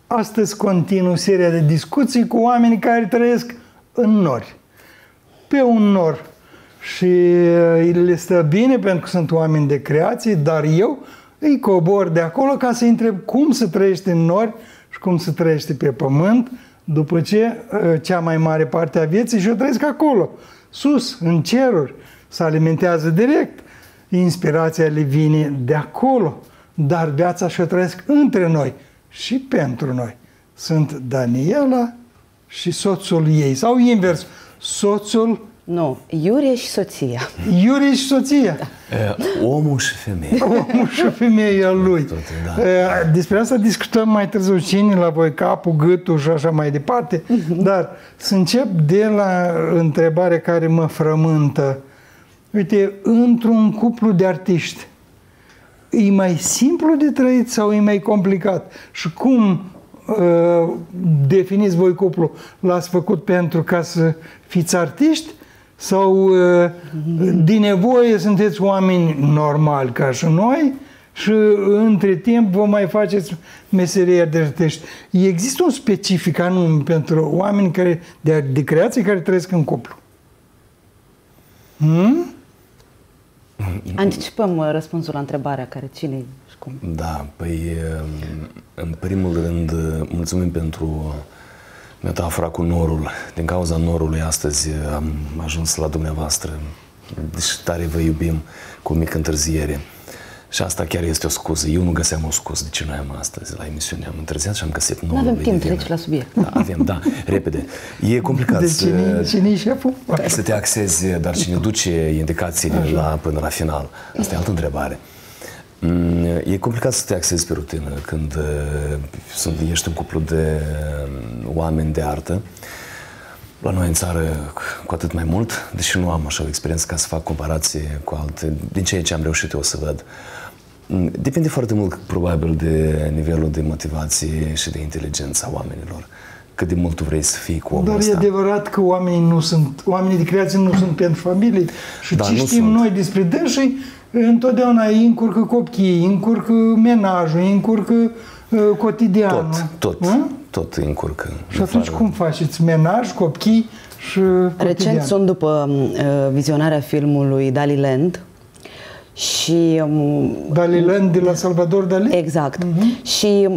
Astăzi continuu seria de discuții cu oamenii care trăiesc în nori. Pe un nor. Și le stă bine pentru că sunt oameni de creație, dar eu îi cobor de acolo ca să-i întreb cum se trăiește în nori și cum se trăiește pe pământ, după ce cea mai mare parte a vieții și-o trăiesc acolo, sus, în ceruri, se alimentează direct. Inspirația le vine de acolo, dar viața și-o trăiesc între noi și pentru noi. Sunt Daniela și soțul ei, sau invers, soțul... Nu, Iurie și soția. Iurie și soția. Da. Omul și femeia. Omul și femeia lui. Tot, da. Despre asta discutăm mai târziu, cine la voi capul, gâtul și așa mai departe. Dar să încep de la întrebarea care mă frământă. Uite, într-un cuplu de artiști, e mai simplu de trăit sau e mai complicat? Și cum definiți voi cuplu? L-ați făcut pentru ca să fiți artiști? Sau din nevoie sunteți oameni normali ca și noi și între timp vă mai faceți meseria de artiști? Există un specific anume pentru oameni care, de creație care trăiesc în cuplu? Anticipăm răspunsul la întrebarea care cine și cum. Da, păi în primul rând mulțumim pentru metafora cu norul. Din cauza norului astăzi am ajuns la dumneavoastră, deși tare vă iubim, cu o mică întârziere. Și asta chiar este o scuză. Eu nu găseam o scuză de ce noi am astăzi la emisiune. Am întârziat și am găsit norul. Nu avem timp, treci la subiect. Da, avem, da, repede. E complicat cine-i șeful? Să te axezi, dar cine duce indicațiile până la final? Asta e altă întrebare. E complicat să te axezi pe rutină când ești un cuplu de oameni de artă. La noi în țară cu atât mai mult, deși nu am așa o experiență ca să fac comparație cu alte, din ceea ce am reușit eu să văd. Depinde foarte mult, probabil, de nivelul de motivație și de inteligență a oamenilor. Cât de mult tu vrei să fii cu omul ăsta. Dar e adevărat că oamenii de creație nu sunt pentru familie. Și da, ce știm noi despre dânsii, întotdeauna îi încurcă copiii, îi încurcă menajul, îi încurcă cotidianul. Tot îi încurcă. Și atunci cum faceți? Menaj, copii și cotidian? Recent sunt după vizionarea filmului Daliland. Și Daliland de la Salvador Dali? Exact. Și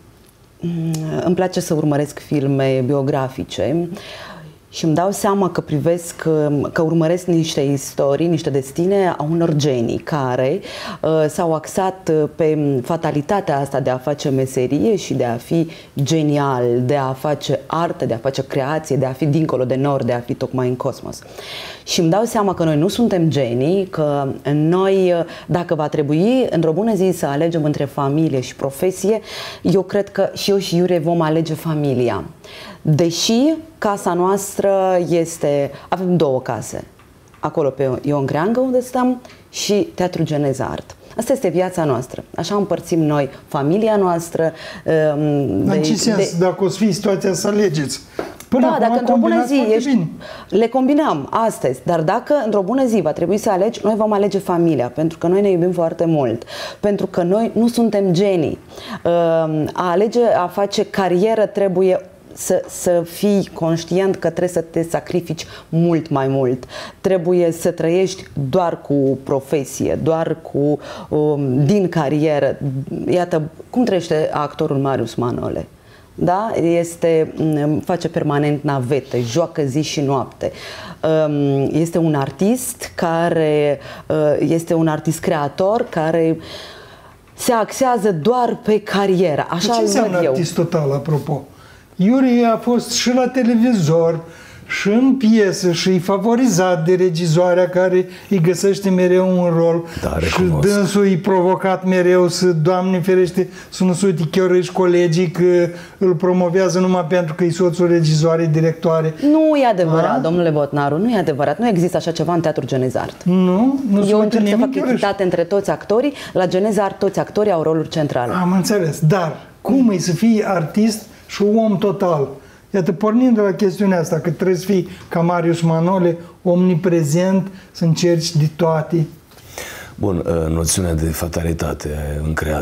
îmi place să urmăresc filme biografice și îmi dau seama că că urmăresc niște istorii, niște destine a unor genii care s-au axat pe fatalitatea asta de a face meserie și de a fi genial, de a face artă, de a face creație, de a fi dincolo de nord, de a fi tocmai în cosmos. Și îmi dau seama că noi nu suntem genii, că noi, dacă va trebui într-o bună zi să alegem între familie și profesie, eu cred că și eu și Iurie vom alege familia. Deși casa noastră avem două case, acolo pe Ion Creangă unde stăm și Teatru Geneza Art. Asta este viața noastră. Așa împărțim noi familia noastră. În ce sens? Dacă o să fie situația să alegeți? Da, dacă într-o bună zi le combinăm astăzi, dar dacă într-o bună zi va trebui să alegi, noi vom alege familia, pentru că noi ne iubim foarte mult, pentru că noi nu suntem genii. A face carieră trebuie să fii conștient că trebuie să te sacrifici mult mai mult. Trebuie să trăiești doar cu profesie, doar din carieră. Iată, cum trăiește actorul Marius Manole? Da? Face permanent navete, joacă zi și noapte. Este un artist este un artist creator care se axează doar pe carieră. Așa ce înseamnă artist total, apropo? Iurie a fost și la televizor, și în piesă, și e favorizat de regizoarea care îi găsește mereu un rol. Da, și dânsul e provocat mereu să, Doamne ferește, să nu se uite chiorăși colegii că îl promovează numai pentru că e soțul regizoarei, directoare. Nu e adevărat, domnule Botnaru, nu e adevărat. Nu există așa ceva în Teatru Geneza Art. Nu Eu încerc să fac echitate între toți actorii. La Geneza Art toți actorii au roluri centrale. Am înțeles, dar cum e să fii artist și om total? Iată, pornind de la chestiunea asta, că trebuie să fii ca Marius Manole, omniprezent, să încerci de toate. Bun, noțiunea de fatalitate în creație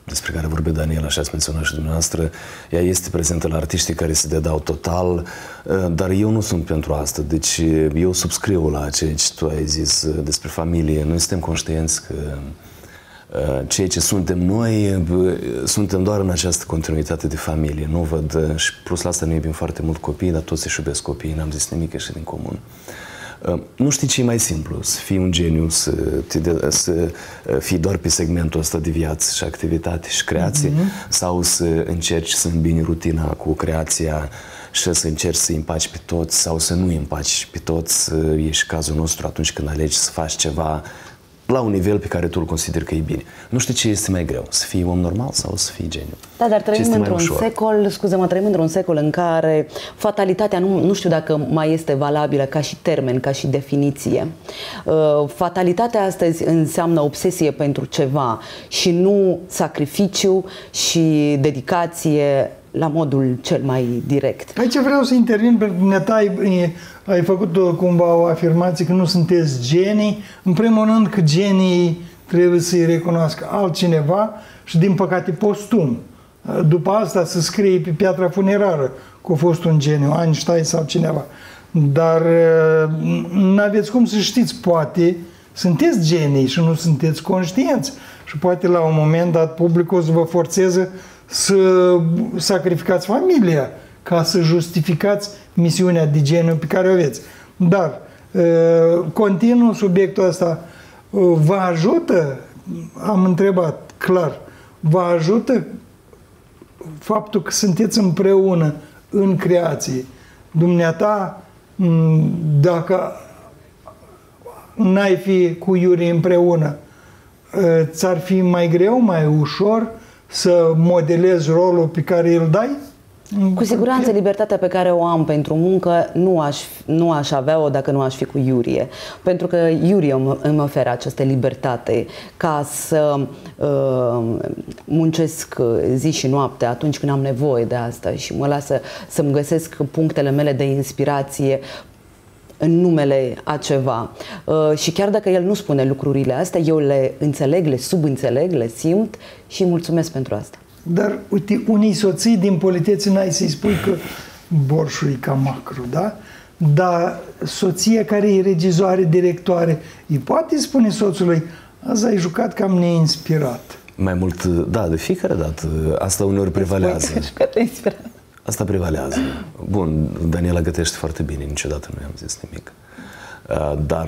despre care vorbe Daniela și ați menționat și dumneavoastră, ea este prezentă la artiștii care se dedau total, dar eu nu sunt pentru asta. Deci eu subscriu la ceea ce tu ai zis despre familie. Noi suntem conștienți că ceea ce suntem noi, suntem doar în această continuitate de familie. Nu văd, și plus la asta ne iubim foarte mult copiii, dar toți își iubesc copiii, n-am zis nimic, ieși din comun. Nu știi ce e mai simplu, să fii un geniu, să fii doar pe segmentul ăsta de viață și activitate și creație, sau să încerci să îmbini rutina cu creația și să încerci să îi împaci pe toți sau să nu îi împaci pe toți. E și cazul nostru atunci când alegi să faci ceva la un nivel pe care tu îl consideri că e bine. Nu știu ce este mai greu, să fii om normal sau să fii geniu. Da, dar trăim într-un secol, scuze-mă, trăim într-un secol în care fatalitatea nu știu dacă mai este valabilă ca și termen, ca și definiție. Fatalitatea astăzi înseamnă obsesie pentru ceva și nu sacrificiu și dedicație la modul cel mai direct. Aici vreau să intervin, pentru că Neta ai făcut cumva o afirmație că nu sunteți genii. În primul rând că genii trebuie să-i recunoască altcineva și din păcate postum. După asta să scrie pe piatra funerară că a fost un geniu, Einstein sau cineva. Dar n-aveți cum să știți, poate sunteți genii și nu sunteți conștienți. Și poate la un moment dat publicul o să vă forțeze să sacrificați familia ca să justificați misiunea de geniu pe care o aveți. Dar, continuu subiectul ăsta, vă ajută, am întrebat clar, vă ajută faptul că sunteți împreună în creație? Dumneata, dacă n-ai fi cu Iuri împreună, ți-ar fi mai greu, mai ușor să modelezi rolul pe care îl dai? Cu siguranță libertatea pe care o am pentru muncă nu aș avea-o dacă nu aș fi cu Iurie. Pentru că Iurie îmi oferă această libertate ca să muncesc zi și noapte atunci când am nevoie de asta și mă lasă să-mi găsesc punctele mele de inspirație în numele a ceva. Și chiar dacă el nu spune lucrurile astea, eu le înțeleg, le subînțeleg, le simt și îi mulțumesc pentru asta. Dar, uite, unii soții din politețe n-ai să-i spui că borșul e ca macru, da? Dar soția care e regizoare, directoare, îi poate spune soțului, azi ai jucat cam neinspirat. Mai mult, da, de fiecare dată. Asta uneori prevalează. Asta prevalează. Bun, Daniela gătește foarte bine, niciodată nu i-am zis nimic. Dar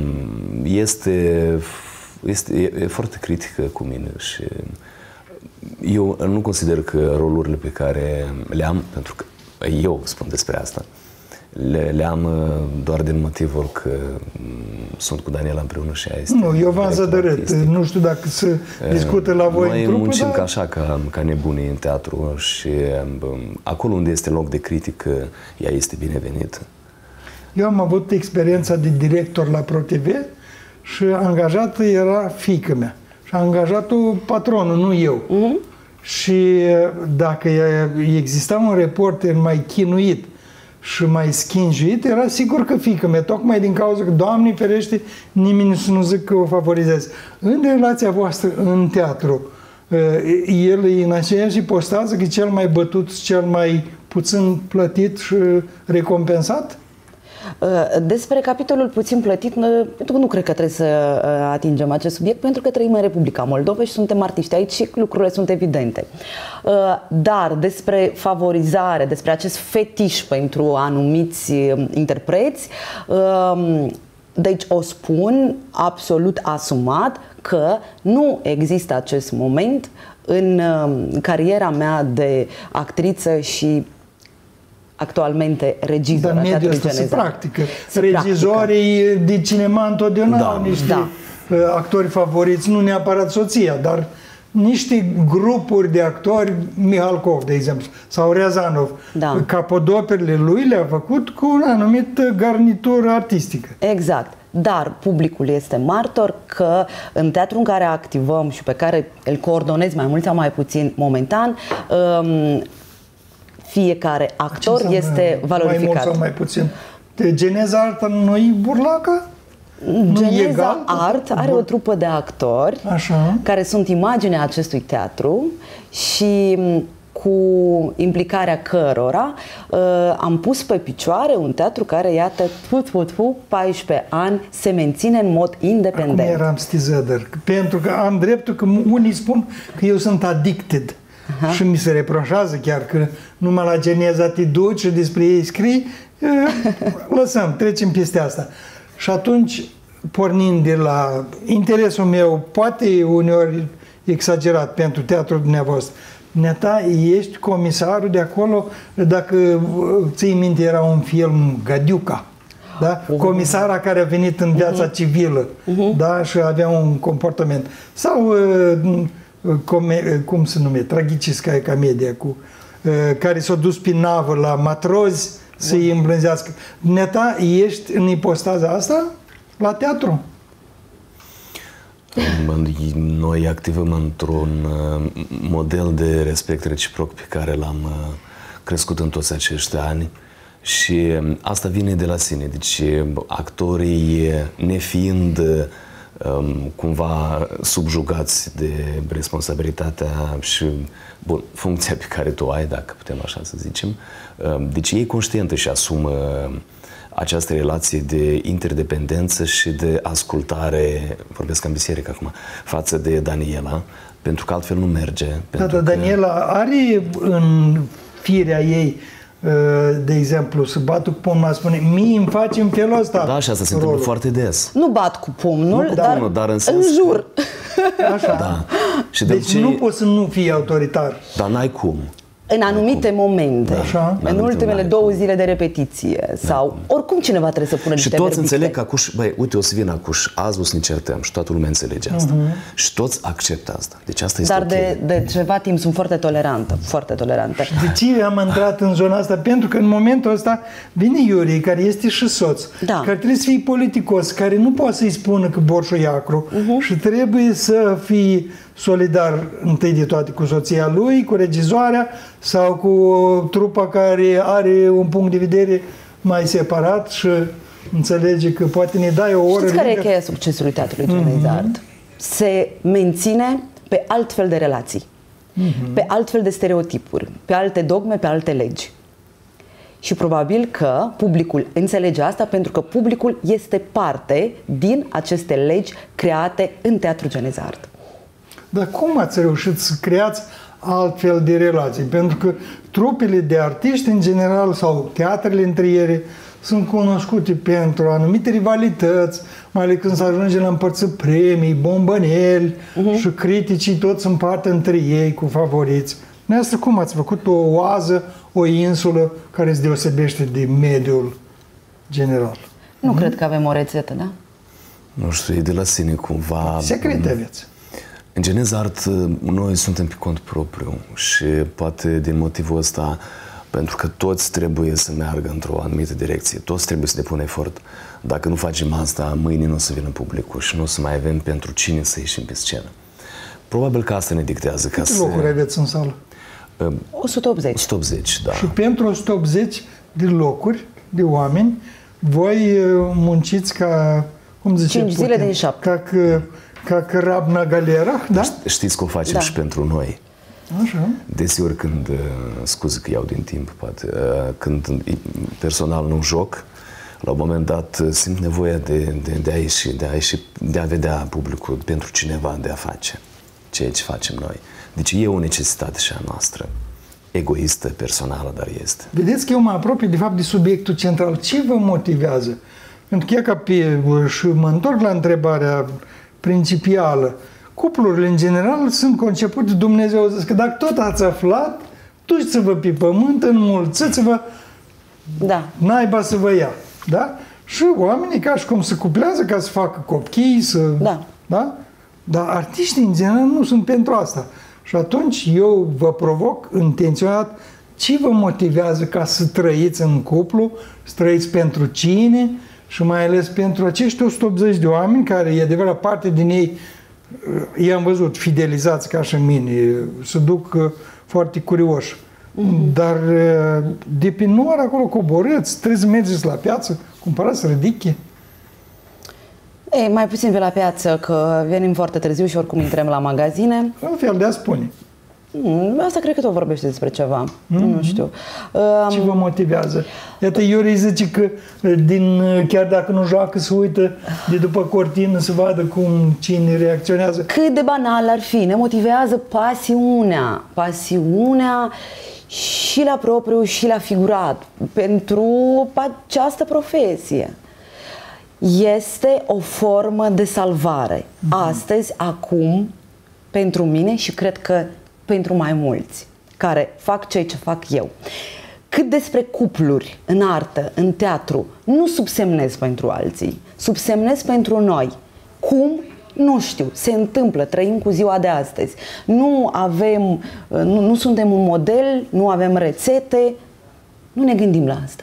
e foarte critică cu mine și eu nu consider că rolurile pe care le am, pentru că eu spun despre asta, le am doar din motivul că sunt cu Daniela împreună și ea este... Nu, eu v-am zădărât. Nu știu dacă se discută la voi noi în trupă, muncim dar... așa ca nebunii în teatru și acolo unde este loc de critică, ea este binevenită. Eu am avut experiența de director la ProTV și angajată era fiică mea. Și a angajat-o patronul, nu eu. Și dacă exista un reporter mai chinuit și mai schinjuit, era sigur că fiică mea, tocmai din cauza că, Doamne ferește, nimeni să nu zic că o favorizez. În relația voastră în teatru, el e în aceeași ipostază că cel mai bătut, cel mai puțin plătit și recompensat? Despre capitolul puțin plătit, nu cred că trebuie să atingem acest subiect, pentru că trăim în Republica Moldova și suntem artiști aici și lucrurile sunt evidente. Dar despre favorizare, despre acest fetiș pentru anumiți interpreți, deci o spun absolut asumat că nu există acest moment în cariera mea de actriță și actualmente regizor. Dar mediul ăsta se practică. Regizorii de cinema întotdeauna au niște actori favoriți, nu neapărat soția, dar niște grupuri de actori, Mihalkov, de exemplu, sau Riazanov. Capodoperele lui le-a făcut cu un anumit garnitură artistică. Exact. Dar publicul este martor că în teatrul în care activăm și pe care îl coordonez mai mult sau mai puțin momentan, fiecare actor este valorificat. Mai mult sau mai puțin. De geneza arta nu-i Burlaca? Geneza Art are o trupă de actori care sunt imaginea acestui teatru și cu implicarea cărora am pus pe picioare un teatru care, iată, 14 ani se menține în mod independent. Acum eram stizădăr, pentru că am dreptul că unii spun că eu sunt addicted. Și mi se reproșează chiar că numai la Geneza te duci și despre ei scrii. Lăsăm, trecem peste asta. Și atunci, pornind de la interesul meu, poate uneori exagerat pentru teatrul dumneavoastră, Neta, ești comisarul de acolo, dacă ții minte, era un film Gadiuca, da? Comisara care a venit în viața civilă, da? Și avea un comportament. Sau, cum se numește, Tragicisca comedia, care s-a dus pe navă la matrozi să-i îmblânzească. Neta, ești în ipostaza asta la teatru? Noi activăm într-un model de respect reciproc pe care l-am crescut în toți acești ani și asta vine de la sine. Deci actorii, nefiind cumva subjugați de responsabilitatea și funcția pe care tu ai, dacă putem așa să zicem, deci ei conștient își asumă această relație de interdependență și de ascultare, vorbesc în biserică acum, față de Daniela, pentru că altfel nu merge. Da, dar Daniela are în firea ei, de exemplu, să bată cu pumnul, spune, mie îmi face în felul ăsta. Da, și asta se întâmplă foarte des. Nu bat cu pumnul, dar în sens jur. Așa. Da. Și deci nu poți să nu fii autoritar. Dar n-ai cum. În anumite momente, în ultimele 2 zile de repetiție sau oricum cineva trebuie să pună niște verdicte. Și toți înțeleg că acuși, băi, uite, o să vin acuși, azi o să ne certăm și toată lumea înțelege asta. Și toți acceptă asta. Deci asta este Dar de ceva timp sunt foarte tolerantă, foarte tolerantă. Și de ce am intrat în zona asta? Pentru că în momentul ăsta vine Iurie, care este și soț, care trebuie să fie politicos, care nu poate să-i spună că borșul e acru și trebuie să fii solidar întâi de toate cu soția lui, cu regizoarea sau cu trupa care are un punct de vedere mai separat și înțelege că poate ne dai o oră. Știți care e cheia succesului teatrului Geneza Art? Se menține pe altfel de relații, pe altfel de stereotipuri, pe alte dogme, pe alte legi. Și probabil că publicul înțelege asta pentru că publicul este parte din aceste legi create în teatrul Geneza Art. Dar cum ați reușit să creați altfel de relații? Pentru că trupele de artiști, în general, sau teatrele între ele, sunt cunoscute pentru anumite rivalități, mai ales când se ajunge la împărțit premii, bombăneli și criticii toți împart între ei cu favoriți. Dumneavoastră, cum ați făcut o oază, o insulă care se deosebește de mediul general? Nu cred că avem o rețetă, da? Nu știu, e de la sine cumva. Secrete aveți. În Geneza Art noi suntem pe cont propriu și poate din motivul ăsta, pentru că toți trebuie să meargă într-o anumită direcție, toți trebuie să depună efort. Dacă nu facem asta, mâine nu o să vină publicul și nu o să mai avem pentru cine să ieșim pe scenă. Probabil că asta ne dictează. Câte locuri aveți în sală? 180. 180, da. Și pentru 180 de locuri, de oameni, voi munciți ca, cum zice 5 zile din 7. Ca cărabna galera, da? Știți că o facem și pentru noi. Așa. Desigur când, scuze că iau din timp, poate, când personal nu joc, la un moment dat simt nevoia de a ieși, de a vedea publicul pentru cineva, de a face ceea ce facem noi. Deci e o necesitate și a noastră, egoistă, personală, dar este. Vedeți că eu mă apropii de fapt de subiectul central. Ce vă motivează? Pentru că și mă întorc la întrebarea principială. Cuplurile, în general, sunt concepute de Dumnezeu. Zic că dacă tot ați aflat, duceți-vă pe pământ, înmulțiți-vă, naiba să vă ia. Da? Și oamenii ca și cum se cuplează ca să facă copii, să... Da? Dar artiștii, în general, nu sunt pentru asta. Și atunci eu vă provoc intenționat ce vă motivează ca să trăiți în cuplu, să trăiți pentru cine și mai ales pentru acești 180 de oameni care, e adevărat, parte din ei i-am văzut fidelizați ca și mine, se duc foarte curioși. Dar de pe nor acolo coborâți, trebuie să mergeți la piață, cumpărați rădiche. Ei, mai puțin pe la piață, că venim foarte târziu și oricum intrăm la magazine. Un fel de a spune. Asta cred că tot vorbește despre ceva. Nu știu. Ce vă motivează? Iată, Iuri zice că chiar dacă nu joacă, se uită de după cortină să vadă cum cine reacționează. Cât de banal ar fi, ne motivează pasiunea. Pasiunea și la propriu și la figurat pentru această profesie. Este o formă de salvare. Astăzi, acum, pentru mine și cred că pentru mai mulți care fac ceea ce fac eu. Cât despre cupluri în artă, în teatru, nu subsemnez pentru alții, subsemnez pentru noi. Cum? Nu știu, se întâmplă, trăim cu ziua de astăzi. Nu suntem un model, nu avem rețete, nu ne gândim la asta.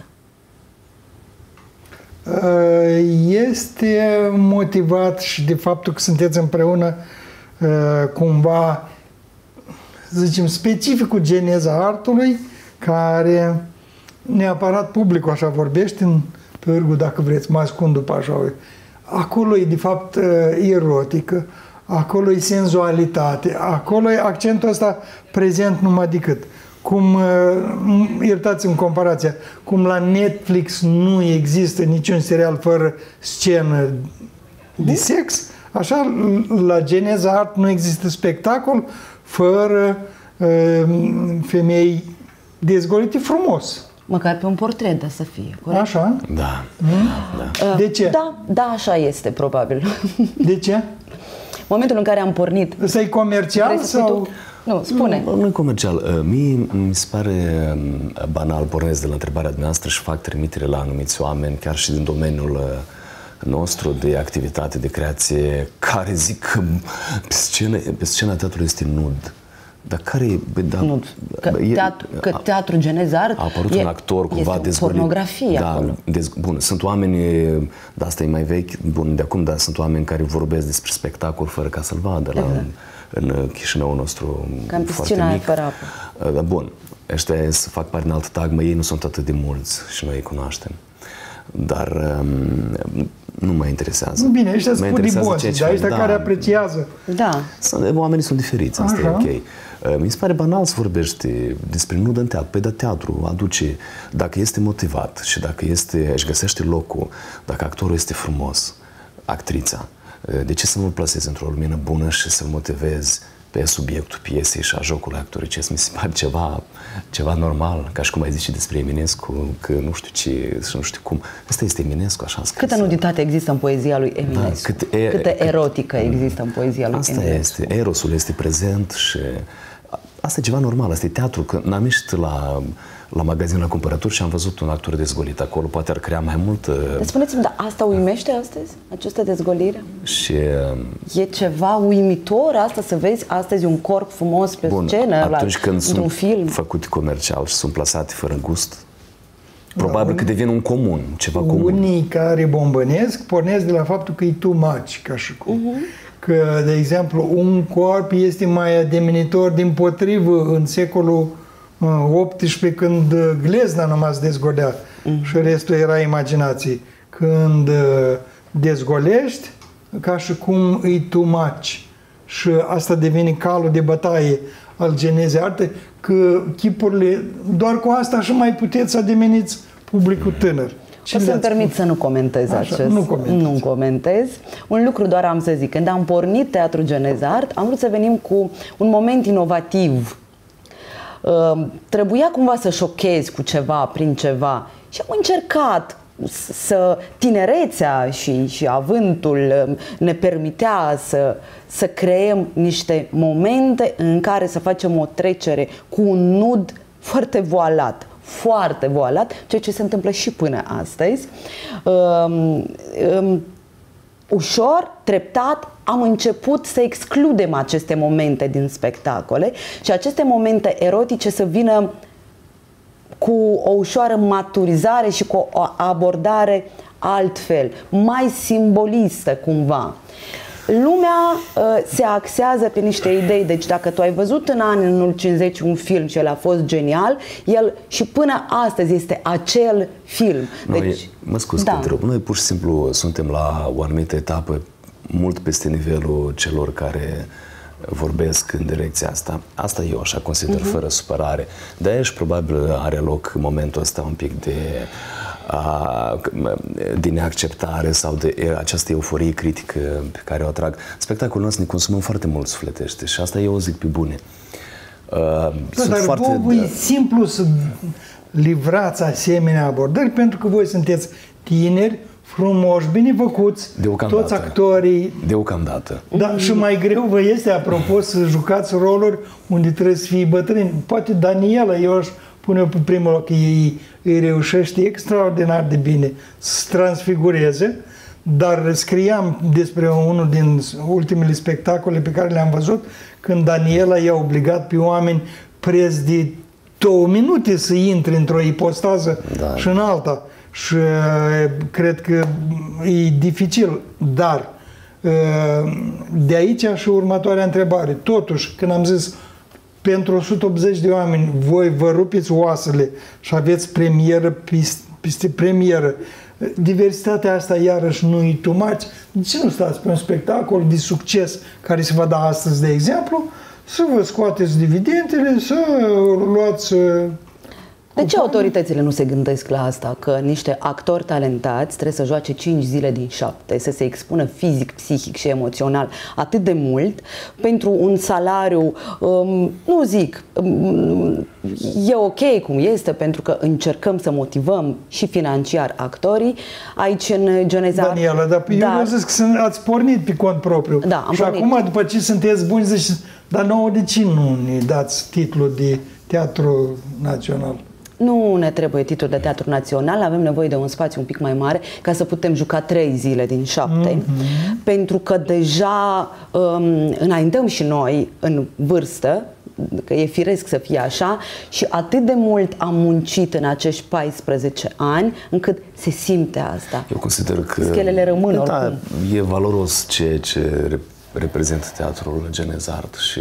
Este motivat și de faptul că sunteți împreună cumva, să zicem, specificul geneza artului, care neapărat publicul așa vorbește în târgu, dacă vreți, mă ascund după așa. Acolo e de fapt erotică, acolo e senzualitate, acolo e accentul ăsta prezent numai decât. Cum, iertați-mi comparația, cum la Netflix nu există niciun serial fără scenă de sex, așa la Geneza Art nu există spectacol fără femei dezgolite frumos. Măcar pe un portret, să fie, corect? Așa? Da. Da. De ce? Da, așa este, probabil. De ce? Momentul în care am pornit... Ăsta e comercial sau... Nu, spune. Nu e comercial. Mie mi se pare banal, pornesc de la întrebarea dumneavoastră și fac trimitere la anumiți oameni, chiar și din domeniul nostru de activitate, de creație, care zic că pe scena teatrului este nud. Dar care e... Teatru Geneza Art a apărut un actor cumva dezgolit. Pornografie acolo. Bun, sunt oameni, dar asta e mai vechi, bun, de acum, dar sunt oameni care vorbesc despre spectacol fără ca să-l vadă în Chișinăul nostru foarte mic. Fără apă. Bun, ăștia să fac parte din alt tagmă, ei nu sunt atât de mulți și noi îi cunoaștem. Dar nu mă interesează. Bine, ăștia sunt pudiboți, dar ăștia care apreciază. Da. Oamenii sunt diferiți, asta e ok. Mi se pare banal să vorbești despre nud în teatru. Păi da, teatru aduce, dacă este motivat și dacă își găsește locul, dacă actorul este frumos, actrița, de ce să nu-l plasezi într-o lumină bună și să-l motivezi pe subiectul piesei și a jocului actoricesc? Mi se pare ceva normal, ca și cum ai zis și despre Eminescu, că nu știu ce și nu știu cum. Asta este Eminescu, așa scris. Câtă nuditate există în poezia lui Eminescu? Câtă erotică există în poezia lui Eminescu? Asta este, erosul este prezent și asta e ceva normal, asta e teatru. Că n-am ieșit la magazin la cumpărături și am văzut un actor dezgolit acolo, poate ar crea mai mult... Spuneți-mi, dar asta uimește astăzi? Această dezgolire? Și... E ceva uimitor asta, să vezi astăzi un corp frumos pe scenă, atunci când într-un film? făcute comercial și sunt plasate fără gust, probabil că devine un comun, ceva comun. Unii care bombănesc pornesc de la faptul că e too much, ca și cum. Că, de exemplu, un corp este mai ademenitor, dimpotrivă, în secolul 18, când glezna numai se dezgolea și restul era imaginație. Când dezgolești, ca și cum îi too much. Și asta devine calul de bătaie al genezei arte, că chipurile, doar cu asta și mai puteți să ademeniți publicul tânăr. O să-mi permit să nu comentez acest. Nu comentez. Un lucru doar am să zic. Când am pornit Teatru Geneza Art, am vrut să venim cu un moment inovativ. Trebuia cumva să șochezi cu ceva, prin ceva. Și am încercat să tinerețea și avântul ne permitea să creăm niște momente în care să facem o trecere cu un nud foarte voalat. Foarte voalat, ceea ce se întâmplă și până astăzi. Ușor, treptat, am început să excludem aceste momente din spectacole și aceste momente erotice să vină cu o ușoară maturizare și cu o abordare altfel, mai simbolistă cumva. Lumea se axează pe niște idei. Deci dacă tu ai văzut în anul 50 un film și el a fost genial, el și până astăzi este acel film. Deci, mă scuz că întreb. Noi pur și simplu suntem la o anumită etapă mult peste nivelul celor care vorbesc în direcția asta. Asta eu așa consider, fără supărare. De-aia și probabil are loc în momentul ăsta un pic de neacceptare sau de această euforie critică pe care o atrag. Spectacolul nostru ne consumăm foarte mult sufletește și asta eu o zic pe bune. Dar vouă e simplu să livrați asemenea abordări pentru că voi sunteți tineri, frumoși, bine făcuți, toți actorii. Deocamdată. Da, și mai greu vă este, apropo, să jucați roluri unde trebuie să fie bătrâni. Poate Daniela, eu aș pune pe primul loc, îi reușește extraordinar de bine să se transfigureze, dar scriam despre unul din ultimele spectacole pe care le-am văzut, când Daniela i-a obligat pe oameni preț de 2 minute să intre într-o ipostază și în alta. Și cred că e dificil, dar de aici și următoarea întrebare. Totuși, când am zis pentru 180 de oameni, voi vă rupeți oasele și aveți premieră peste premieră, diversitatea asta iarăși nu e too much. De ce nu stați pe un spectacol de succes care se va da astăzi, de exemplu, să vă scoateți dividendele, să luați... De ce autoritățile nu se gândesc la asta? Că niște actori talentați trebuie să joace 5 zile din 7, să se expună fizic, psihic și emoțional atât de mult pentru un salariu, nu zic, e ok cum este, pentru că încercăm să motivăm și financiar actorii. Aici în Geneza... Daniela, dar eu vreau să zic că ați pornit pe cont propriu. Da, și pornit. Acum, după ce sunteți buni, ziceți, dar nouă de ce nu ne dați titlul de Teatru Național? Nu ne trebuie titlul de Teatru Național, avem nevoie de un spațiu un pic mai mare ca să putem juca 3 zile din 7, pentru că deja înaintăm și noi în vârstă, că e firesc să fie așa, și atât de mult am muncit în acești 14 ani, încât se simte asta. Eu consider că schelele rămân oricum. E valoros ceea ce reprezintă Teatrul Genezart și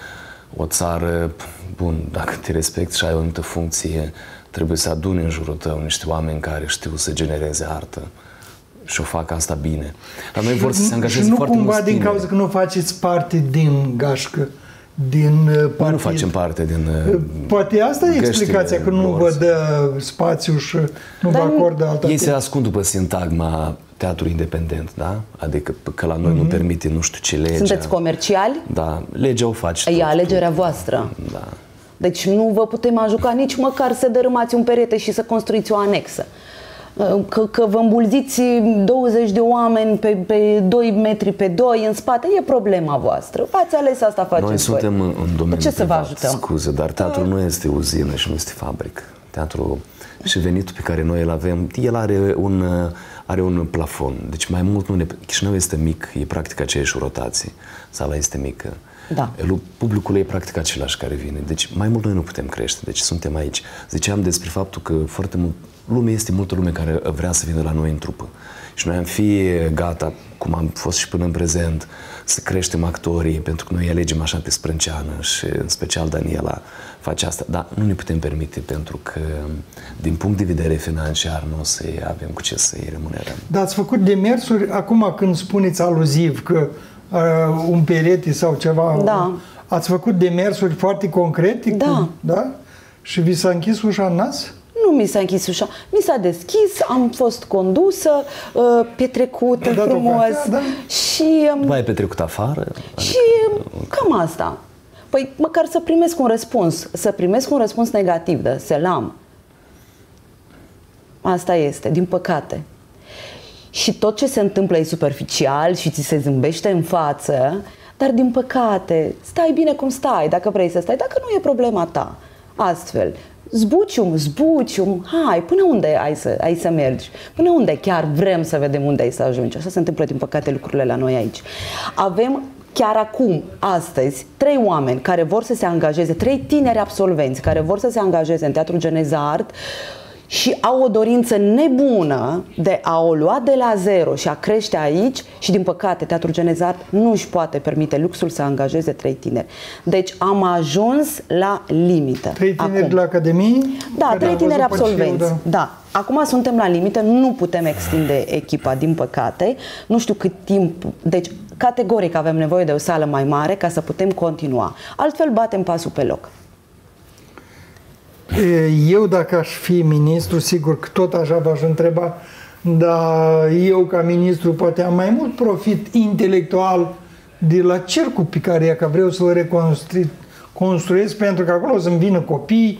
o țară, bun, dacă te respecti și ai o anumită funcție, trebuie să aduni în jurul tău niște oameni care știu să genereze artă și o fac asta bine. Dar noi vor să se angajeze foarte mulți tineri. Și nu cumva din cauza că nu faceți parte din gașcă, din partid. Nu facem parte din... Poate asta e explicația, că nu vă dă spațiu și nu vă acordă altă. Ei se ascund după sintagma teatru independent, da? Adică că la noi nu permite nu știu ce legea. Sunteți comerciali? Da, legea o faci. E alegerea voastră. Da. Deci nu vă putem ajuta nici măcar să dărâmați un perete și să construiți o anexă. Că vă îmbulziți 20 de oameni pe 2 metri pe 2 în spate, e problema voastră. Ați ales asta, faceți noi suntem în domeniul ce să vă ajutăm? Scuze, dar teatrul nu este uzină și nu este fabrică. Teatrul și venitul pe care noi îl avem, el are un plafon. Deci mai mult nu ne... Chișinău este mic, e practic aceeași rotație. Sala este mică. Da. Publicul e practic același care vine. Deci mai mult noi nu putem crește. Deci suntem aici. Ziceam despre faptul că foarte mult este multă lume care vrea să vină la noi în trupă. Și noi am fi gata, cum am fost și până în prezent, să creștem actorii, pentru că noi alegem așa pe sprânceană și în special Daniela face asta. Dar nu ne putem permite, pentru că din punct de vedere financiar nu o să avem cu ce să-i remunerăm. Dar ați făcut demersuri, acum când spuneți aluziv că un perete sau ceva, da. Ați făcut demersuri foarte concrete? Da. Da? Și vi s-a închis ușa în nas? Nu mi s-a închis ușa, mi s-a deschis, am fost condusă, petrecută frumos și... Ai petrecut afară? Și cam asta. Păi măcar să primesc un răspuns, negativ, de selam. Asta este, din păcate. Și tot ce se întâmplă e superficial și ți se zâmbește în față, dar din păcate, stai bine cum stai, dacă vrei să stai, dacă nu e problema ta. Astfel, zbucium, hai, până unde ai să mergi? Până unde chiar vrem să vedem unde ai să ajungi? Așa se întâmplă, din păcate, lucrurile la noi aici. Avem chiar acum, astăzi, 3 oameni care vor să se angajeze, 3 tineri absolvenți care vor să se angajeze în Teatrul Genezart și au o dorință nebună de a o lua de la zero și a crește aici și, din păcate, Teatrul Geneza nu își poate permite luxul să angajeze 3 tineri. Deci am ajuns la limită. 3 tineri acum. de la Academie? Da, 3 tineri absolvenți. Da. Da. Acum suntem la limită, nu putem extinde echipa, din păcate. Nu știu cât timp. Deci, categoric avem nevoie de o sală mai mare ca să putem continua. Altfel batem pasul pe loc. Eu, dacă aș fi ministru, sigur că tot așa v-aș întreba, dar eu, ca ministru, poate am mai mult profit intelectual de la cercul pe care e, că vreau să-l construiesc, pentru că acolo o să-mi vină copii,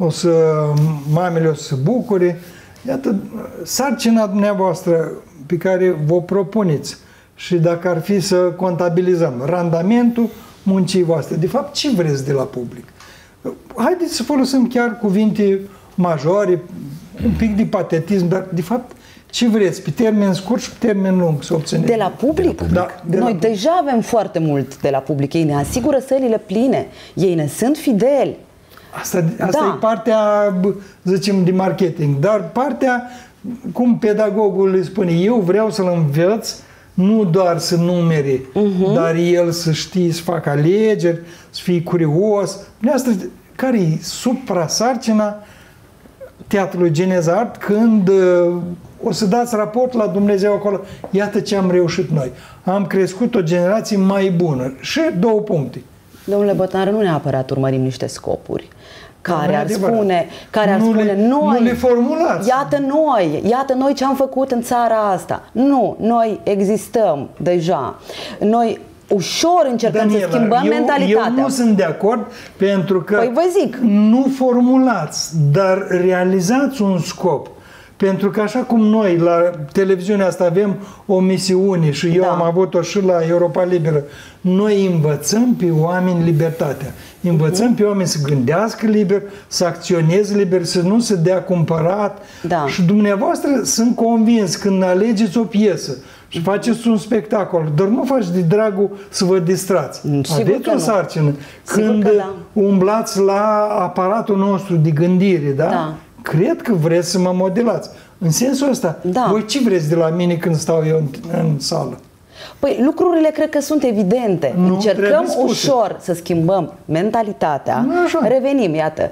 mamele o să se bucure. Iată, sarcina dumneavoastră pe care vă propuneți și dacă ar fi să contabilizăm randamentul muncii voastre, de fapt, ce vreți de la public? Haideți să folosim chiar cuvinte majore, un pic de patetism, dar de fapt ce vreți, pe termen scurt și pe termen lung să obțineți? De la public? Da, Noi deja avem foarte mult de la public. Ei ne asigură sălile pline, ei ne sunt fideli. Asta e partea, zicem, de marketing, dar partea, cum pedagogul îi spune, eu vreau să-l învăț nu doar să numere, dar el să știe, să facă alegeri, să fie curios. Asta care e supra-sarcina Teatrului Geneza Art când o să dați raport la Dumnezeu acolo. Iată ce am reușit noi. Am crescut o generație mai bună. Și 2 puncte. Domnule Botnar, nu neapărat urmărim niște scopuri care ar spune, noi, nu le formulați. Iată noi ce am făcut în țara asta. Nu, noi existăm deja. Noi ușor încercăm, Daniela, să schimbăm mentalitatea. Eu nu sunt de acord, pentru că vă zic, nu formulați, dar realizați un scop. Pentru că așa cum noi la televiziunea asta avem o misiune și eu am avut-o și la Europa Liberă, noi învățăm pe oameni libertatea. Învățăm pe oameni să gândească liber, să acționeze liber, să nu se dea cumpărat. Și dumneavoastră sunt convins când alegeți o piesă și faceți un spectacol, dar nu faci de dragul să vă distrați. Aveți o sarcină. Când umblați la aparatul nostru de gândire, cred că vreți să mă modelați. În sensul ăsta, voi ce vreți de la mine când stau eu în sală? Păi lucrurile cred că sunt evidente. Încercăm ușor să schimbăm mentalitatea. Revenim, iată.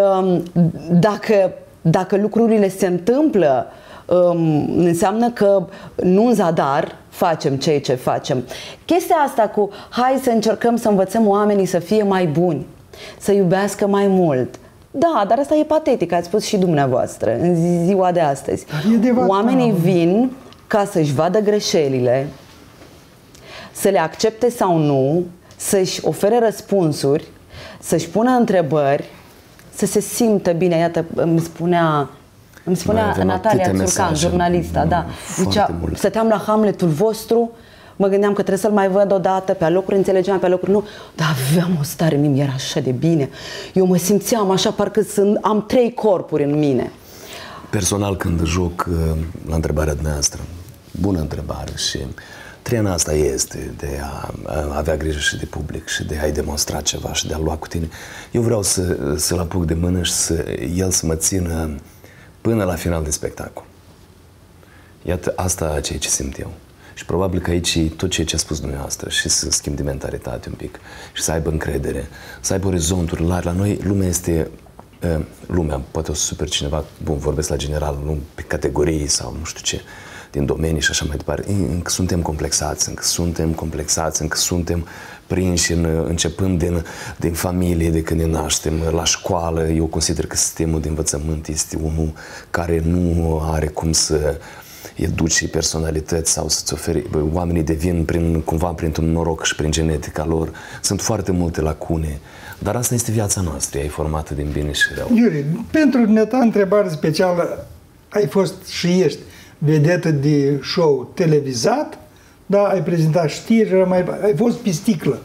Dacă lucrurile se întâmplă, înseamnă că nu în zadar facem ceea ce facem. Chestia asta cu hai să încercăm să învățăm oamenii să fie mai buni, să iubească mai mult. Da, dar asta e patetic, ați spus și dumneavoastră, în ziua de astăzi. Oamenii vin ca să-și vadă greșelile, să le accepte sau nu, să-și ofere răspunsuri, să-și pună întrebări, să se simtă bine. Iată, îmi spunea Natalia Țurcan, jurnalista, zicea, stăteam la Hamletul vostru, mă gândeam că trebuie să-l mai văd odată, pe alocuri înțelegeam, pe alocuri nu, dar aveam o stare, mi era așa de bine. Eu mă simțeam așa, parcă am 3 corpuri în mine. Personal, când joc la întrebarea dumneavoastră, bună întrebare, și trena asta este de a avea grijă și de public și de a-i demonstra ceva și de a lua cu tine. Eu vreau să-l apuc de mână și el să mă țină până la final de spectacol. Iată, asta ceea ce simt eu. Și probabil că aici tot ceea ce a spus dumneavoastră, și să schimb de mentalitate un pic, și să aibă încredere, să aibă orizonturi largi. La noi lumea este, poate o să super cineva, bun, vorbesc la general, nu pe categorii sau nu știu ce, din domenii și așa mai departe. Încă suntem complexați, încă suntem prinși începând din familie, de când ne naștem, la școală. Eu consider că sistemul de învățământ este unul care nu are cum să educe personalități sau să-ți oferi. Oamenii devin cumva printr-un noroc și prin genetica lor. Sunt foarte multe lacune. Dar asta este viața noastră, ea e formată din bine și rău. Iuri, pentru dumneata întrebare specială, ai fost și ești vedetă de show televizat, da, ai prezentat știri, ai fost pe sticlă.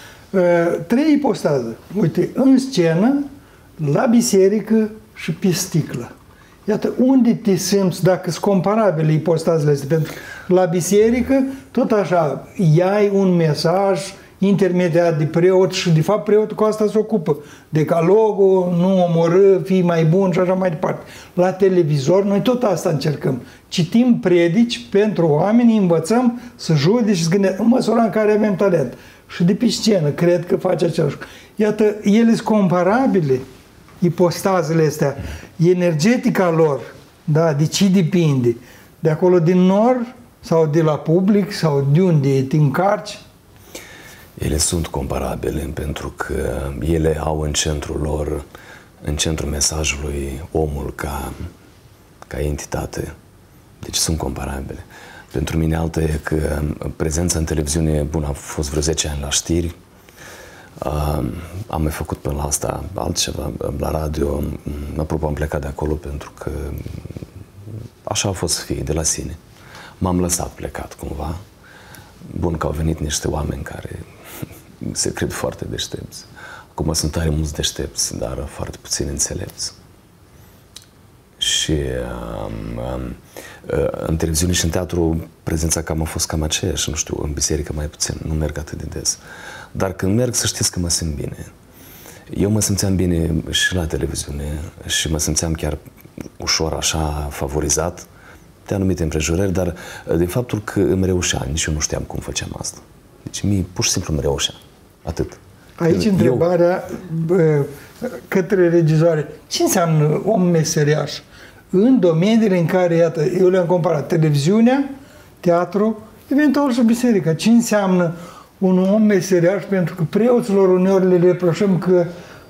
3 ipostaze. Uite, în scenă, la biserică și pe sticlă. Iată, unde te simți, dacă sunt comparabile ipostazele astea? Pentru că la biserică, tot așa, iai un mesaj intermediat de preot și de fapt preotul cu asta se ocupă. Decalogul, nu omorâ, fii mai bun și așa mai departe. La televizor noi tot asta încercăm. Citim predici pentru oameni, învățăm să judeci și să gândească în măsura în care avem talent. Și de pe scenă cred că face același lucru. Iată, ele sunt comparabile, ipostazele astea. Energetica lor, da, de ce depinde? De acolo din nor sau de la public sau de unde te încarci? Ele sunt comparabile pentru că ele au în centrul lor, în centrul mesajului, omul ca entitate. Deci sunt comparabile. Pentru mine altă e că prezența în televiziune, bun, am fost vreo 10 ani la știri, am mai făcut până la asta altceva, la radio, apropo am plecat de acolo pentru că așa a fost să fie, de la sine. M-am lăsat plecat cumva. Bun că au venit niște oameni care se cred foarte deștepți. Acum sunt tare mulți deștepți, dar foarte puțini înțelepți. Și în televiziune și în teatru prezența cam a fost cam aceeași, nu știu, în biserică mai puțin, nu merg atât de des. Dar când merg, să știți că mă simt bine. Eu mă simțeam bine și la televiziune și mă simțeam chiar ușor așa favorizat de anumite împrejurări, dar din faptul că îmi reușea, nici eu nu știam cum făceam asta. Deci mie pur și simplu îmi reușea. Atât. Aici întrebarea către regizoare. Ce înseamnă om meseriaș? În domeniile în care, iată, eu le-am comparat televiziunea, teatru, eventual și biserica. Ce înseamnă un om meseriaș? Pentru că preoților uneori le reproșăm că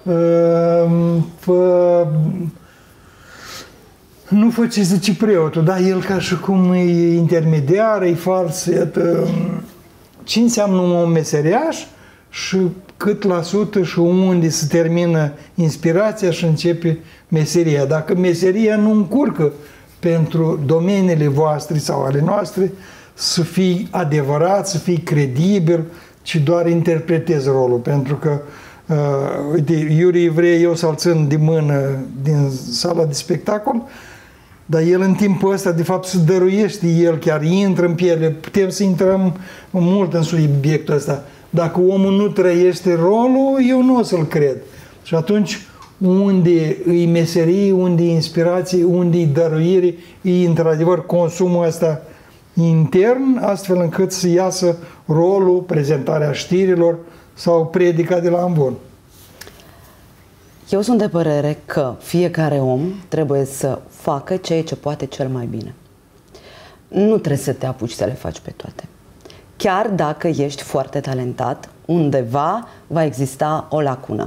nu fă ce zice preotul, da? El ca și cum e intermediar, e fals. Iată, ce înseamnă un om meseriaș și cât la sută și unde se termină inspirația și începe meseria. Dacă meseria nu încurcă pentru domeniile voastre sau ale noastre, să fii adevărat, să fii credibil, ci doar interpretezi rolul. Pentru că, uite, Iurie Evrei, eu să-l țin de mână din sala de spectacol, dar el în timpul ăsta, de fapt, se dăruiește, el chiar intră în piele. Putem să intrăm mult în subiectul ăsta. Dacă omul nu trăiește rolul, eu nu o să-l cred. Și atunci, unde îi meserie, unde îi inspirație, unde îi dăruire, îi într-adevăr consumul ăsta intern, astfel încât să iasă rolul, prezentarea știrilor sau predica de la amvon. Eu sunt de părere că fiecare om trebuie să facă ceea ce poate cel mai bine. Nu trebuie să te apuci să le faci pe toate. Chiar dacă ești foarte talentat, undeva va exista o lacună.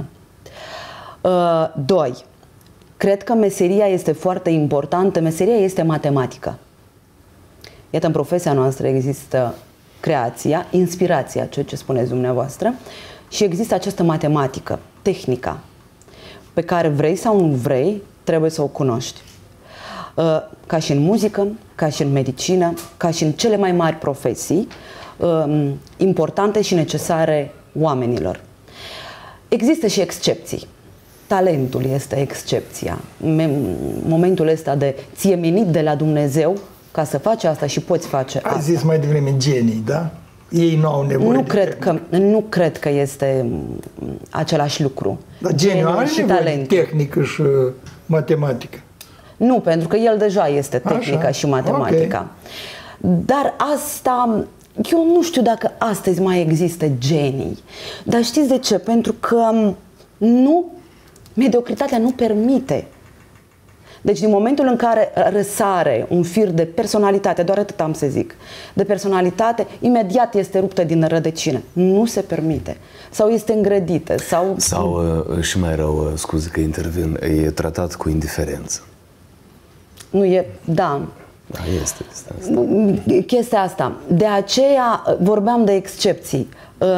2. Cred că meseria este foarte importantă. Meseria este matematică. Iată, în profesia noastră există creația, inspirația, ceea ce spuneți dumneavoastră, și există această matematică, tehnica, pe care vrei sau nu vrei, trebuie să o cunoști. Ca și în muzică, ca și în medicină, ca și în cele mai mari profesii, importante și necesare oamenilor. Există și excepții. Talentul este excepția. Momentul ăsta de ție menit de la Dumnezeu ca să faci asta și poți face asta. Ai zis mai devreme genii, da? Ei nu au nevoie Nu cred că este același lucru. Dar geniul are nevoie de tehnică și matematică. Nu, pentru că el deja este tehnica și matematica. Okay. Dar asta, eu nu știu dacă astăzi mai există genii. Dar știți de ce? Pentru că mediocritatea nu permite. Deci din momentul în care răsare un fir de personalitate, doar atât am să zic, de personalitate, imediat este ruptă din rădăcină. Nu se permite. Sau este îngrădită. Sau și mai rău, scuze că intervin, e tratat cu indiferență. Nu e, da. Da, este asta. Chestia asta. De aceea vorbeam de excepții.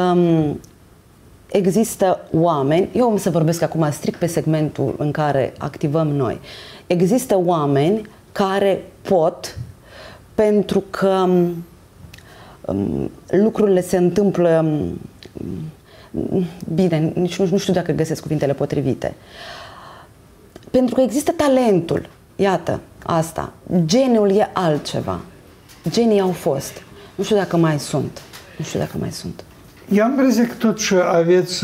Există oameni, eu am să vorbesc acum strict pe segmentul în care activăm noi. Există oameni care pot, pentru că lucrurile se întâmplă bine, nici nu știu dacă găsesc cuvintele potrivite. Pentru că există talentul. Iată, asta. Geniul e altceva. Genii au fost. Nu știu dacă mai sunt. Eu am impresia că totuși aveți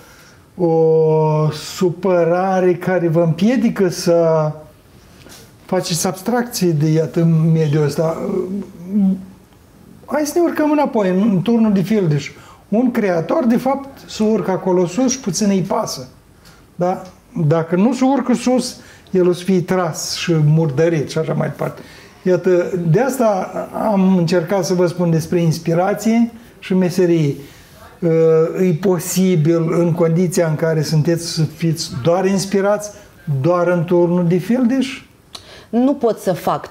o supărare care vă împiedică să faceți abstracții de, iată, mediul ăsta. Hai să ne urcăm înapoi, în turnul de fildeș. Un creator, de fapt, se urcă acolo sus și puțin îi pasă. Da? Dacă nu se urcă sus, el o să fie tras și murdărit și așa mai departe. Iată, de asta am încercat să vă spun despre inspirație și meserie. E posibil, în condiția în care sunteți, să fiți doar inspirați, doar în turnul de fildeș? Nu pot să fac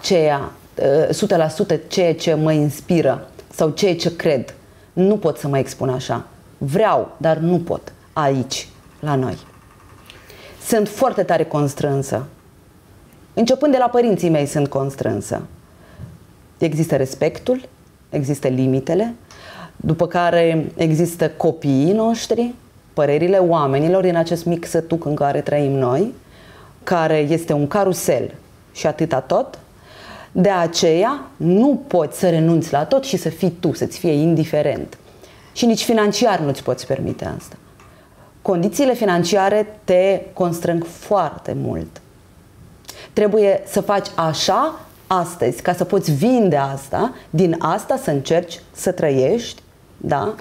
100% ceea ce mă inspiră sau ceea ce cred. Nu pot să mă expun așa. Vreau, dar nu pot aici, la noi. Sunt foarte tare constrânsă. Începând de la părinții mei sunt constrânsă. Există respectul, există limitele, după care există copiii noștri, părerile oamenilor din acest mic sătuc în care trăim noi, care este un carusel și atâta tot. De aceea nu poți să renunți la tot și să fii tu, să-ți fie indiferent. Și nici financiar nu-ți poți permite asta. Condițiile financiare te constrâng foarte mult. Trebuie să faci așa astăzi, ca să poți vinde asta, din asta să încerci să trăiești, da?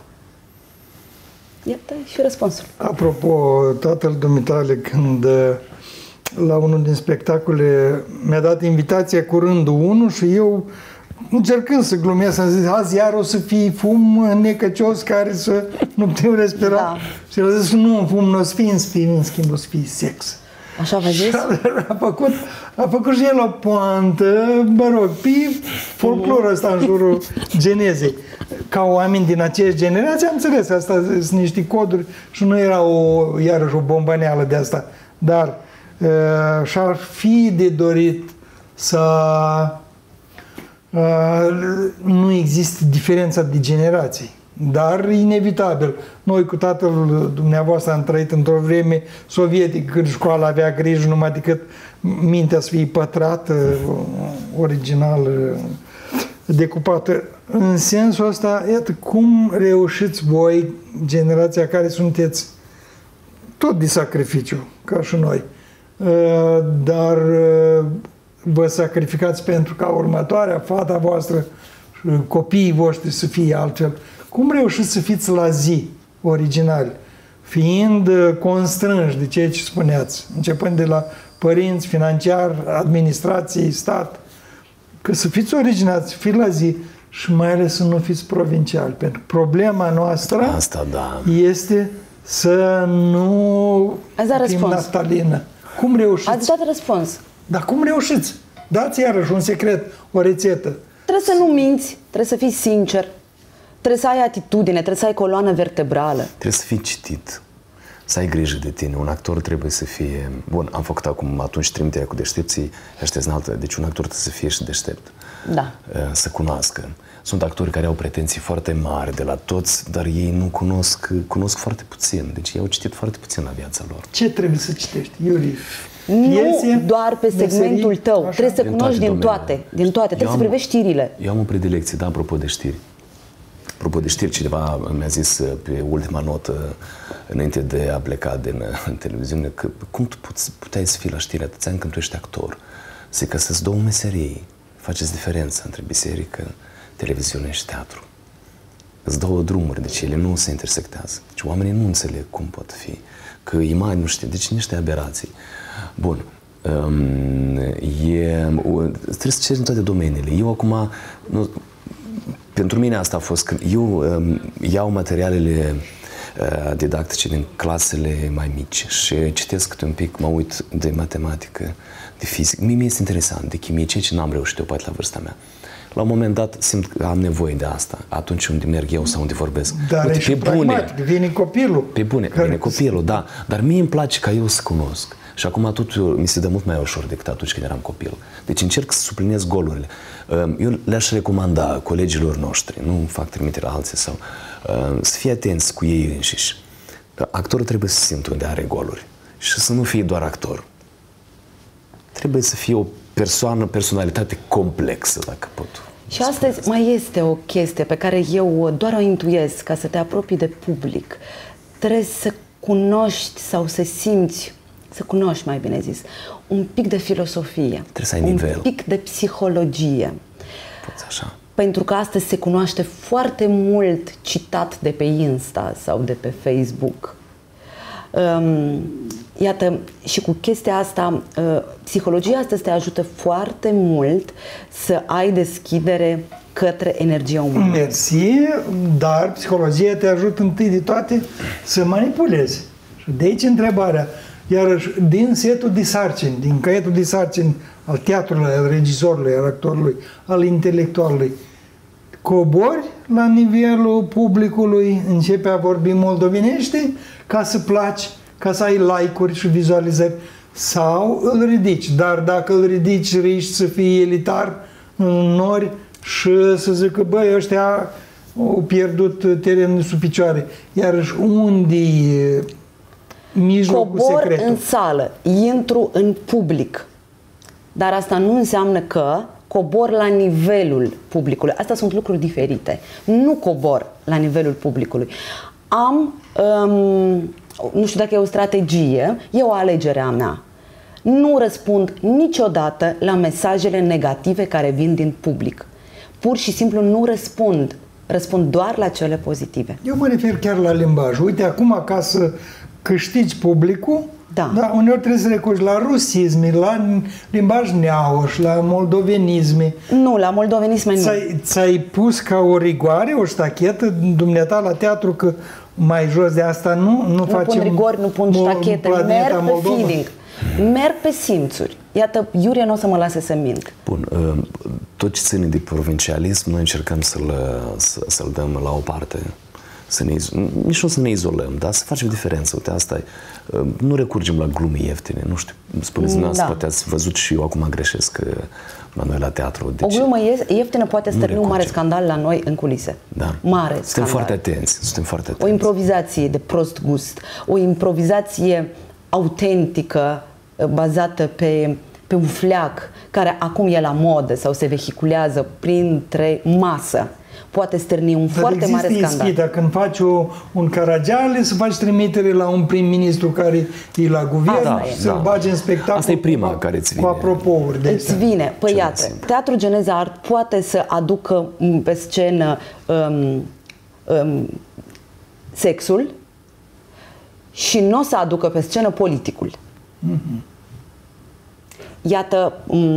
Iată și răspunsul. Apropo, tatăl dumitale, când la unul din spectacole mi-a dat invitația cu rândul 1 și eu, încercând să glumesc, am zis, azi iar o să fie fum necăcios care să nu putem respira. Da. Și el a zis, nu, în fum nu o să fie, în schimb o să fie sex. Așa v-a zis? A făcut și el o poantă, mă rog, pe folclorul ăsta în jurul genezei. Ca oameni din aceeași generație, am înțeles, asta sunt niște coduri și nu era iarăși o bombăneală de asta. Dar și-ar fi de dorit să nu există diferența de generații. Dar inevitabil. Noi cu tatăl dumneavoastră am trăit într-o vreme sovietică, când școala avea grijă numai decât mintea să fie pătrată, original decupată. În sensul ăsta, iată, cum reușiți voi, generația care sunteți tot de sacrificiu, ca și noi, dar vă sacrificați pentru ca următoarea, fata voastră, copiii voștri să fie altfel. Cum reușiți să fiți la zi, originali, fiind constrânși de ceea ce spuneați, începând de la părinți, financiar, administrație, stat, că să fiți originali, să fiți la zi și mai ales să nu fiți provinciali. Pentru că problema noastră asta, da, este să nu fim naftalină. Cum reușiți? Ați dat răspuns. Dar cum reușiți? Dați iarăși un secret, o rețetă. Trebuie să nu minți, trebuie să fii sincer, trebuie să ai atitudine, trebuie să ai coloană vertebrală. Trebuie să fii citit, să ai grijă de tine. Un actor trebuie să fie... Bun, am făcut acum atunci trimiterea cu deștepții, aștept în altă. Deci un actor trebuie să fie și deștept. Da. Să cunoască. Sunt actori care au pretenții foarte mari de la toți, dar ei nu cunosc foarte puțin. Deci ei au citit foarte puțin la viața lor. Ce trebuie să citești, Iuri? Nu doar pe segmentul tău. Așa. Trebuie să cunoști din toate. Trebuie să privești știrile. Eu am o predilecție, da, apropo de știri. Apropo de știri, cineva mi-a zis pe ultima notă, înainte de a pleca din televiziune, că cum tu puteai să fii la știri atâția ani când tu ești actor? Zic că sunt două meserii. Faceți diferența între biserică, televiziune și teatru. Sunt două drumuri, deci ele nu se intersectează. Deci oamenii nu înțeleg cum pot fi. Că imagini, nu știu, deci niște aberații. Bun. Trebuie să ceri în toate domeniile. Eu acum... Pentru mine asta a fost când eu iau materialele didactice din clasele mai mici și citesc câte un pic, mă uit de matematică, de fizică. Mie este interesant, de chimie, ceea ce n-am reușit eu poate la vârsta mea. La un moment dat simt că am nevoie de asta, atunci unde merg eu sau unde vorbesc. Dar uite, pe bune, vine copilul. Pe bune, vine copilul, da. Dar mie îmi place ca eu să cunosc. Și acum totul mi se dă mult mai ușor decât atunci când eram copil. Deci încerc să suplinez golurile. Eu le-aș recomanda colegilor noștri, nu fac trimitere la alții, sau să fie atenți cu ei înșiși. Actorul trebuie să simtă unde are goluri și să nu fie doar actor. Trebuie să fie o personalitate complexă, dacă pot Și astăzi mai este o chestie pe care eu doar o intuiesc, ca să te apropii de public. Trebuie să cunoști sau să simți, să cunoști mai bine zis, un pic de filosofie, să ai nivel. Un pic de psihologie. Poți așa. Pentru că astăzi se cunoaște foarte mult citat de pe Insta sau de pe Facebook. Iată, și cu chestia asta, psihologia astăzi te ajută foarte mult să ai deschidere către energia umană. Mersi, dar psihologia te ajută întâi de toate să manipulezi. Și de aici întrebarea. Iarăși, din setul de sarcini, din caietul de sarcini al teatrului, al regizorului, al actorului, al intelectualului, cobori la nivelul publicului, începe a vorbi moldovenește ca să placi, ca să ai like-uri și vizualizări, sau îl ridici. Dar dacă îl ridici, riști să fii elitar în nori și să zică, băi, ăștia au pierdut terenul sub picioare. Iarăși, unde mijlocul Cobor secretul? în sală, intru în public. Dar asta nu înseamnă că cobor la nivelul publicului. Astea sunt lucruri diferite. Nu cobor la nivelul publicului. Am, nu știu dacă e o strategie, e o alegere a mea. Nu răspund niciodată la mesajele negative care vin din public. Pur și simplu nu răspund. Răspund doar la cele pozitive. Eu mă refer chiar la limbaj. Uite, acum ca să câștigi publicul, da, uneori trebuie să recurgi la rusisme, la limbaj neauș, la moldovenisme. Nu, la moldovenisme nu. Ți-ai pus ca o rigoare, o ștachetă, dumneata la teatru, că mai jos de asta nu facem... Nu pun rigori, nu pun ștachete, merg pe feeling. Merg pe simțuri. Iată, Iurie nu o să mă lase să mint. Bun, tot ce ține de provincialism, noi încercăm să-l dăm la o parte. Nici nu să ne izolăm, dar să facem diferență. Uite, asta e. Nu recurgem la glume ieftine. Nu știu, spuneți dumneavoastră, poate ați văzut și eu acum greșesc la noi la teatru. Deci, o glumă ieftină poate stârni un mare scandal la noi în culise. Da. Mare Suntem foarte atenți. O improvizație de prost gust, o improvizație autentică, bazată pe un fleac, care acum e la modă sau se vehiculează printre masă, poate stârni un foarte mare scandal. Ispita, când faci un Caragiale, să faci trimitere la un prim-ministru care e la guvern, să-l bagi în spectacol. Asta e prima care îți vine. Cu apropouri. Îți vine. Păi iată, Teatrul Geneza Art poate să aducă pe scenă sexul și nu o să aducă pe scenă politicul. Iată,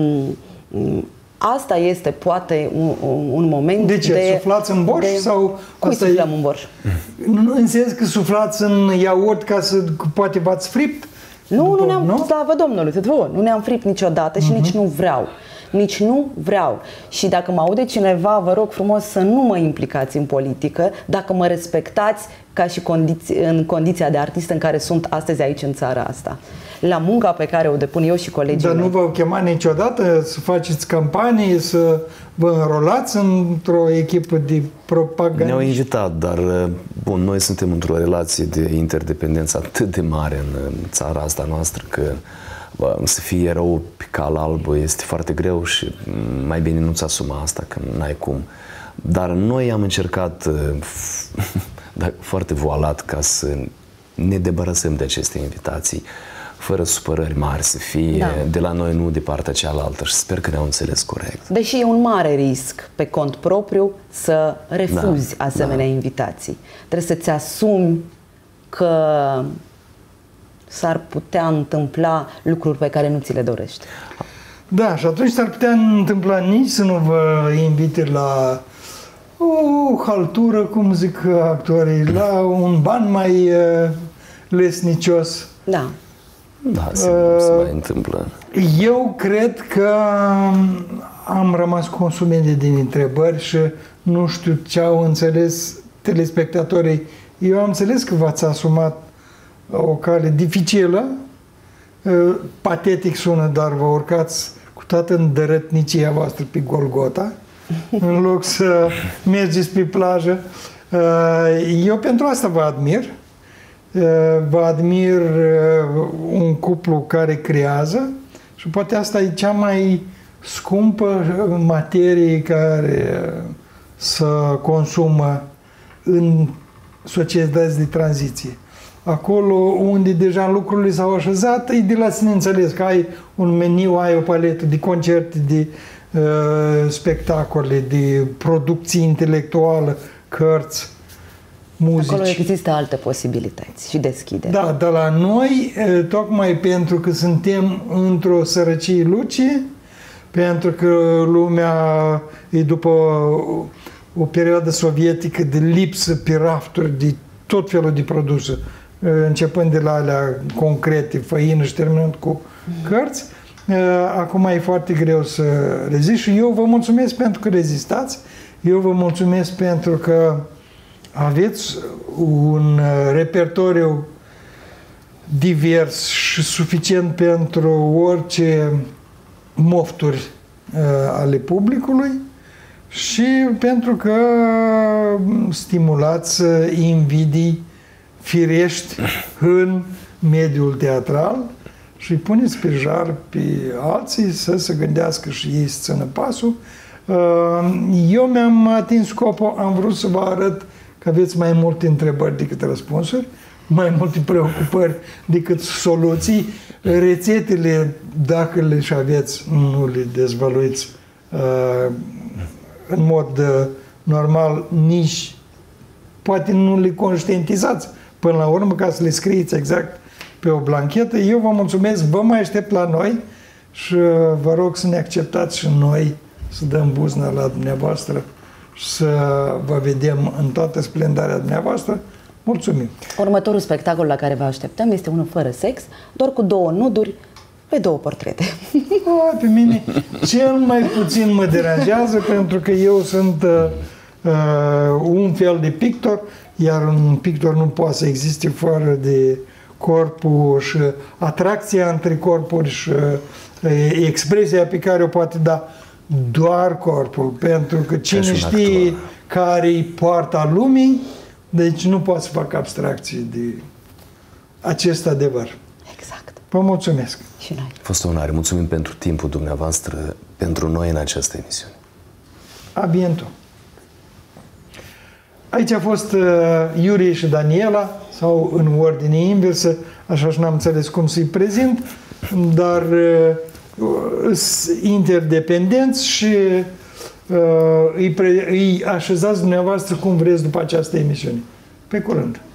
asta este poate un moment de... ce? Suflați în borș? Sau cui suflăm în borș? În sens că suflați în iaurt ca să poate v-ați fript? Nu ne-am, slavă Domnului, nu ne-am fript niciodată și nici nu vreau. Nici nu vreau. Și dacă mă aude cineva, vă rog frumos să nu mă implicați în politică, dacă mă respectați ca și în condiția de artist în care sunt astăzi aici în țara asta. La munca pe care o depun eu și colegii mei. Dar nu v-au chemat niciodată să faceți campanii, să vă înrolați într-o echipă de propagandă? Ne-au invitat, dar bun, noi suntem într-o relație de interdependență atât de mare în țara asta noastră că să fie erou pe cal alb este foarte greu și mai bine nu-ți asuma asta, că n-ai cum. Dar noi am încercat foarte voalat ca să ne debarasăm de aceste invitații, fără supărări mari să fie, de la noi, nu de partea cealaltă, și sper că ne-au înțeles corect. Deși e un mare risc pe cont propriu să refuzi asemenea invitații. Trebuie să-ți asumi că s-ar putea întâmpla lucruri pe care nu ți le dorești. Da, și atunci s-ar putea întâmpla nici să nu vă invite la o haltură, cum zic actorii, la un ban mai lesnicios. Da. Da, se mai întâmplă. Eu cred că am rămas cu o sumedie din întrebări și nu știu ce au înțeles telespectatorii. Eu am înțeles că v-ați asumat o cale dificilă, patetic sună, dar vă urcați cu toată îndărătnicia voastră pe Golgota, în loc să mergeți pe plajă. Eu pentru asta vă admir. Vă admir un cuplu care creează și poate asta e cea mai scumpă materie care se consumă în societăți de tranziție. Acolo unde deja lucrurile s-au așezat, e de la sine înțeles că ai un meniu, ai o paletă de concerte, de spectacole, de producție intelectuală, cărți, muzici. Acolo există alte posibilități și deschidere. Da, dar la noi, tocmai pentru că suntem într-o sărăcie lucie, pentru că lumea e după o perioadă sovietică de lipsă pe rafturi de tot felul de produse, începând de la alea concrete, făină și terminând cu cărți, acum e foarte greu să rezisti și eu vă mulțumesc pentru că rezistați, eu vă mulțumesc pentru că aveți un repertoriu divers și suficient pentru orice mofturi ale publicului și pentru că stimulați invidii firești în mediul teatral și îi puneți pe jar pe alții să se gândească și ei să țină pasul. Eu mi-am atins scopul, am vrut să vă arăt că aveți mai multe întrebări decât răspunsuri, mai multe preocupări decât soluții. Rețetele, dacă le și aveți, nu le dezvăluiți în mod normal, nici poate nu le conștientizați până la urmă ca să le scrieți exact pe o blanchetă. Eu vă mulțumesc, vă mai aștept la noi și vă rog să ne acceptați și noi să dăm buzna la dumneavoastră și să vă vedem în toată splendarea dumneavoastră. Mulțumim! Următorul spectacol la care vă așteptăm este unul fără sex, doar cu 2 nuduri pe 2 portrete. Pe mine cel mai puțin mă deranjează pentru că eu sunt un fel de pictor, iar un pictor nu poate să existe fără de corpul și atracția între corpuri și expresia pe care o poate da doar corpul, pentru că cine știe care-i poarta lumii, deci nu poate să fac abstracție de acest adevăr. Exact. Vă mulțumesc. Și noi. A fost o onoare. Mulțumim pentru timpul dumneavoastră, pentru noi în această emisiune. A bientôt. Aici a fost Iurie și Daniela, sau în ordine inversă, așa și n-am înțeles cum să-i prezint, dar sunt interdependenți și îi așezați dumneavoastră cum vreți după această emisiune. Pe curând!